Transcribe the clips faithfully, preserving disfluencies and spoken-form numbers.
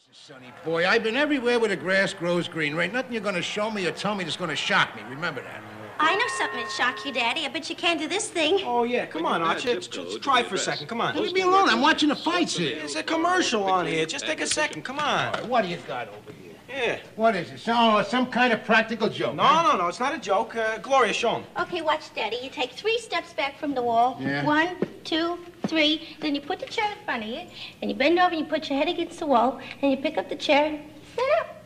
Sonny boy, I've been everywhere where the grass grows green. There ain't nothing you're gonna show me or tell me that's gonna shock me. Remember that. I know something that'd shock you, Daddy. I bet you can't do this thing. Oh, yeah. Come on, Archie. Just, just try for a second. Come on. Leave me alone. I'm watching the fights here. There's a commercial on here. Just take a second. Come on. All right, what do you got over here? Yeah. What is it? Oh, some kind of practical joke. No, huh? no, no. It's not a joke. Uh, Gloria, show him. Okay, watch, Daddy. You take three steps back from the wall. Yeah. One, two, three. Then you put the chair in front of you, and you bend over and you put your head against the wall, and you pick up the chair. Sit up.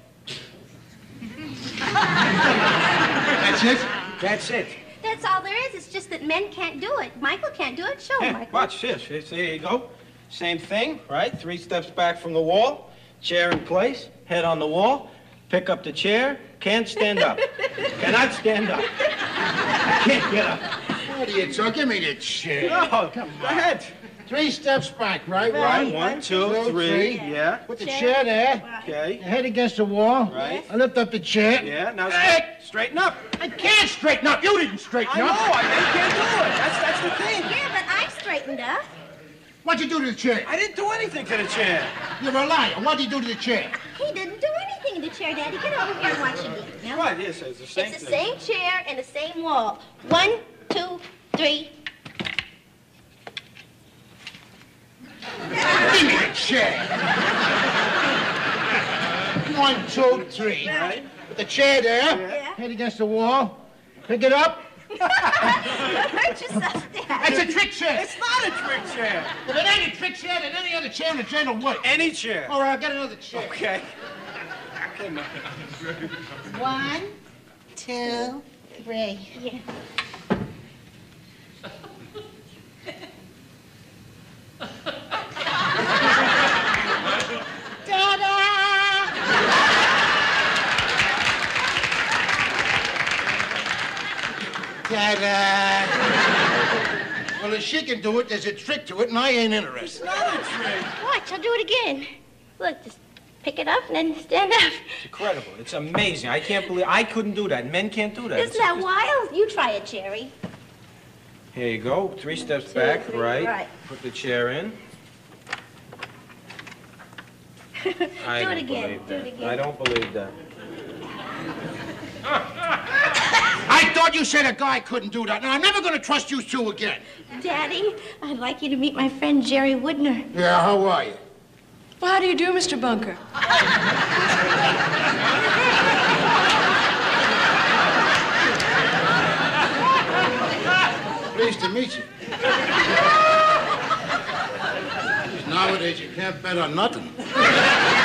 That's it? That's it. That's all there is. It's just that men can't do it. Michael can't do it. Show him, Yeah, Michael. watch this. This- There you go. Same thing, right? Three steps back from the wall. Chair in place. Head on the wall. Pick up the chair. Can't stand up. Cannot stand up. I can't get up. What are you talking? Give me the chair. No, come on. Go ahead. Three steps back, right? Right. One, One, two, two, three. three. Yeah. Put the Chair. chair there. Okay. Your head against the wall. Right. I lift up the chair. Yeah. Now Hey! straight, straighten up. I can't straighten up. You didn't straighten I know. up. I you can't do it. That's that's the thing. Yeah, but I straightened up. What'd you do to the chair? I didn't do anything to the chair. You're a liar. What'd you do to the chair? He didn't do anything in the chair, Daddy. Get over here and watch again. Now. What? Yes, it's the same It's the thing. same chair and the same wall. One, two, three. Give me the chair. One, two, three. Right. Put the chair there. Yeah. Head against the wall. Pick it up. Don't hurt yourself, Daddy. That's a trick chair. It's not a trick chair. If it ain't a trick chair, then any other chair in the chair will work. Any chair. All right, I'll get another chair. Okay. One, two, three. Yeah. Ta-da! Well, if she can do it, there's a trick to it, and I ain't interested. Not a trick. Watch, I'll do it again. Look, just pick it up and then stand up. It's incredible. It's amazing. I can't believe I couldn't do that. Men can't do that. Isn't that wild? You try it, Jerry. Here you go. Three steps Two, back. three, Right. right. Put the chair in. I Do don't it again. believe Do it that. again. I don't believe that. I thought you said a guy couldn't do that. Now, I'm never going to trust you two again. Daddy, I'd like you to meet my friend Jerry Woodner. Yeah, how are you? Well, how do you do, Mister Bunker? Pleased to meet you. Nowadays, you can't bet on nothing.